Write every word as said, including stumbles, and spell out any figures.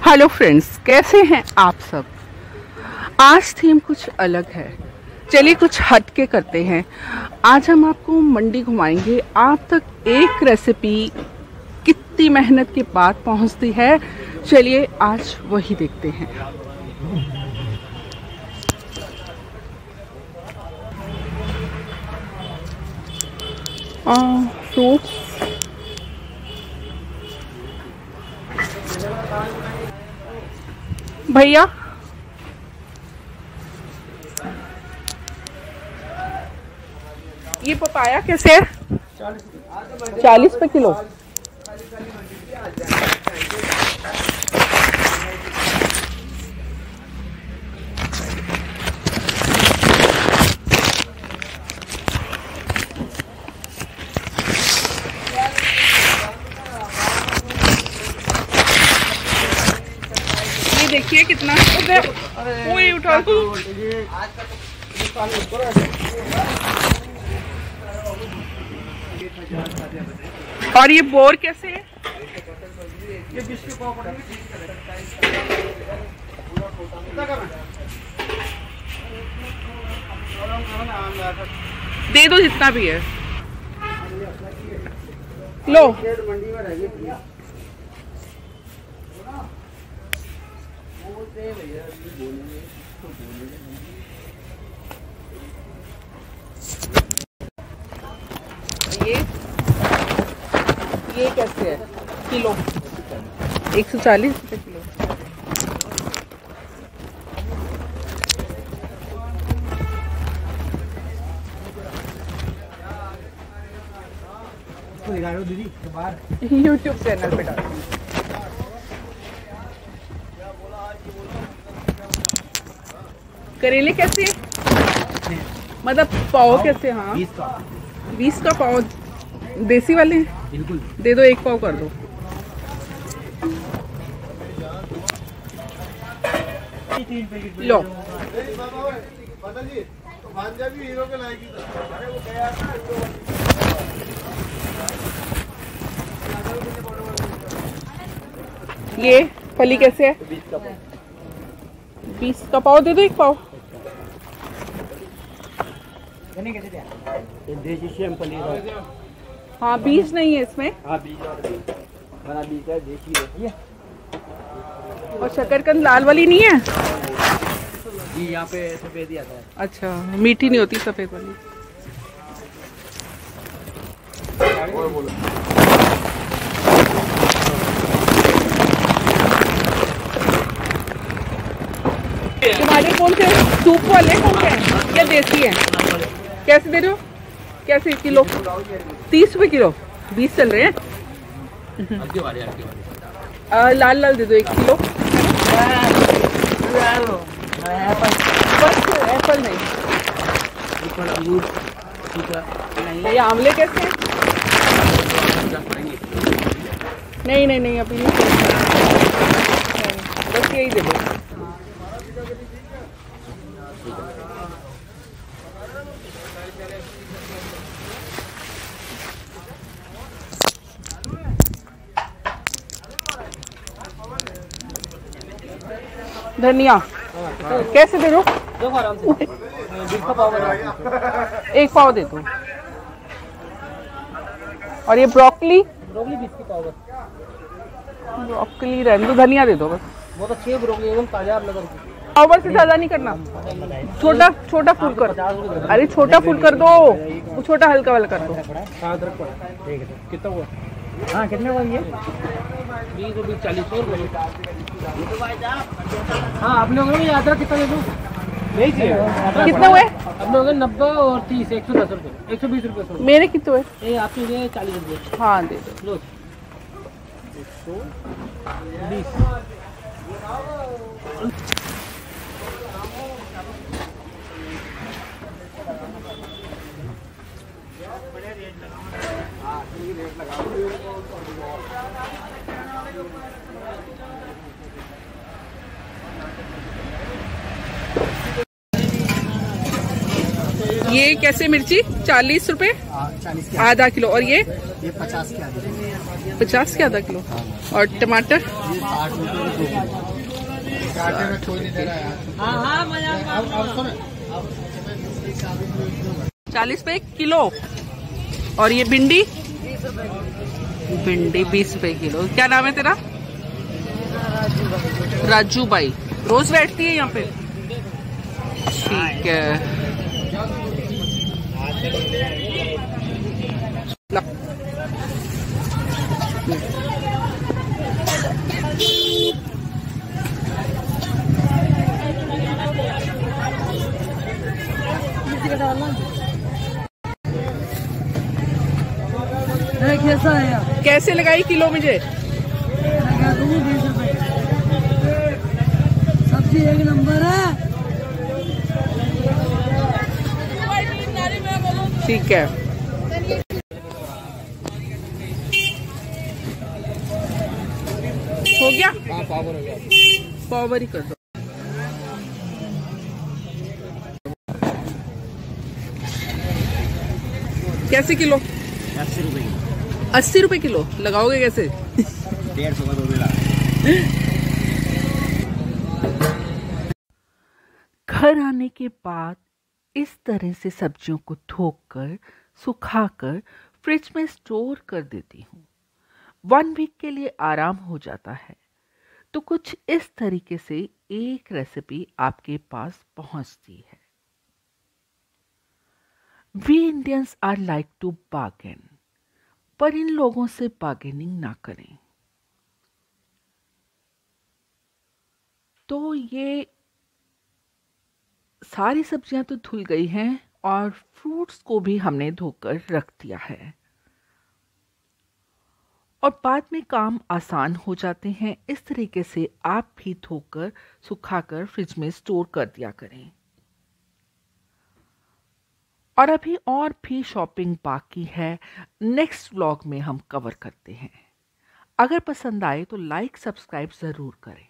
Hello friends, कैसे हैं आप सब। आज थीम कुछ अलग है, चलिए कुछ हट के करते हैं। आज हम आपको मंडी घुमाएंगे। आप तक एक रेसिपी कितनी मेहनत के बाद पहुंचती है, चलिए आज वही देखते हैं। फ्रूट्स, भैया ये पपाया कैसे है? चालीस पे किलो। देखिए कितना कोई उठा को। और ये बोर कैसे है? ये दे दो जितना भी है, लो। ये ये कैसे है किलो? एक सौ चालीस रुपये किलो। यूट्यूब चैनल पे डालो। करेले कैसे? मतलब पाव कैसे? हाँ, बीस का बीस का पाव देसी वाले हैं? बिल्कुल, दे दो, एक पाव कर दो। लो। ये फली कैसे है? बीस का पाव दे दो, एक पाव। हाँ, बीज नहीं है इसमें। हाँ, बीज और बीज बड़ा बीज है, देसी रहती है। और शकरकंद लाल वाली नहीं है जी, यहाँ पे सफेद ही आता है। अच्छा, मीठी नहीं होती सफेद वाली। तुम्हारे कौन से सूप वाले कौन से हैं? क्या देसी है? कैसे दे रहे हो? कैसे किलो? तीस रुपए किलो। बीस चल रहे हैं। आ, लाल लाल दे दो एक किलो। बस एप्पल नहीं। ये आमले कैसे हैं? नहीं नहीं नहीं, अभी नहीं, बस यही दे दो। धनिया कैसे दे दो? एक पाव दे दो। और ये ब्रोकली? ब्रोकली रहने दो, धनिया दे दो बस। बहुत अच्छी है ब्रोकली, एकदम ताजा। पावर से ज्यादा नहीं करना, छोटा छोटा फूल कर। अरे छोटा फूल कर दो, वो छोटा हल्का वाला कर दो। कितना हुआ? हाँ, कितने हुआ ये? बीस और बीस चालीस हाँ, आप लोगों ने यात्रा कितना दे दूँ? कितने हुए? आप लोगों नब्बे और तीस, एक सौ दस रुपये, एक सौ बीस रुपये। मेरे कितने हुए? ये आपके लिए चालीस रुपये। हाँ, दे दो। एक सौ बीस। ये कैसे मिर्ची? चालीस रुपए चालीस आधा किलो। और ये ये पचास के आधा पचास के आधा किलो। और टमाटर ये साठ रुपये चालीस पे किलो। और ये भिंडी भिंडी बीस रुपए किलो। क्या नाम है तेरा? राजू भाई। रोज बैठती है यहाँ पे? ठीक है। कैसा है? कैसे लगाई किलो मुझे? सब्जी एक नंबर है। ठीक है। हो गया? हाँ, पावर हो गया। पावर ही कर दो। कैसे किलो? अस्सी रुपए किलो। अस्सी रुपए किलो लगाओगे कैसे? डेढ़ सौ का दो मिला। घर आने के बाद इस तरह से सब्जियों को धोकर सुखाकर फ्रिज में स्टोर कर देती हूँ। वन वीक के लिए आराम हो जाता है। तो कुछ इस तरीके से एक रेसिपी आपके पास पहुंचती है। We Indians are like to bargain, पर इन लोगों से बार्गेनिंग ना करें। तो ये सारी सब्जियां तो धुल गई हैं और फ्रूट्स को भी हमने धोकर रख दिया है और बाद में काम आसान हो जाते हैं। इस तरीके से आप भी धोकर सुखाकर फ्रिज में स्टोर कर दिया करें। और अभी और भी शॉपिंग बाकी है, नेक्स्ट व्लॉग में हम कवर करते हैं। अगर पसंद आए तो लाइक सब्सक्राइब ज़रूर करें।